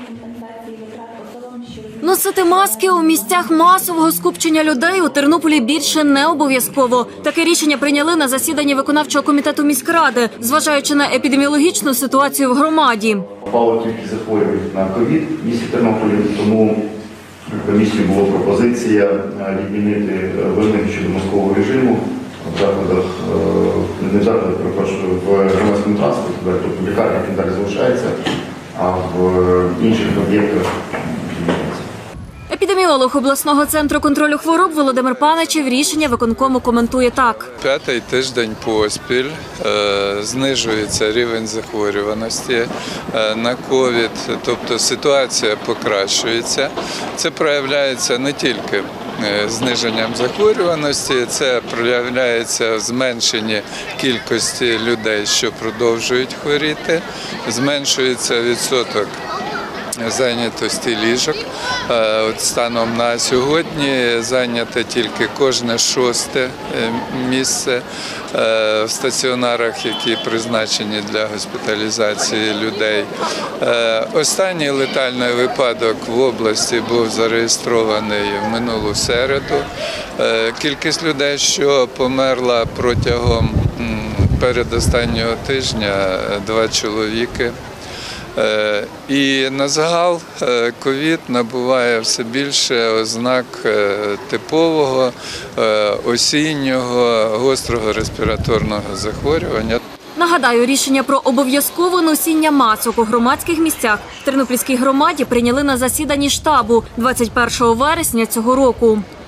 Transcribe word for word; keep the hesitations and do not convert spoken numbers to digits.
Носити маски у місцях масового скупчення людей у Тернополі більше не обов'язково. Таке рішення прийняли на засіданні виконавчого комітету міськради, зважаючи на епідеміологічну ситуацію в громаді. Впала кількість захворювань на ковід в місті Тернополі, тому комісією була пропозиція відмінити вимоги щодо маскового режиму в закладах, не в закладах, перепрошую, в громадському транспорті, тобто в лікарнях він далі залишається, а в інших об'єктах. Епідеміолог обласного центру контролю хвороб Володимир Паничев рішення виконкому коментує так. П'ятий тиждень поспіль е, знижується рівень захворюваності е, на ковід, тобто ситуація покращується. Це проявляється не тільки зниженням захворюваності, це проявляється в зменшенні кількості людей, що продовжують хворіти, зменшується відсоток зайнятості ліжок. От станом на сьогодні зайняте тільки кожне шосте місце в стаціонарах, які призначені для госпіталізації людей. Останній летальний випадок в області був зареєстрований в минулу середу. Кількість людей, що померла протягом передостаннього тижня, два чоловіки. І на загал ковід набуває все більше ознак типового осіннього гострого респіраторного захворювання. Нагадаю, рішення про обов'язкове носіння масок у громадських місцях в Тернопільській громаді прийняли на засіданні штабу двадцять першого вересня цього року.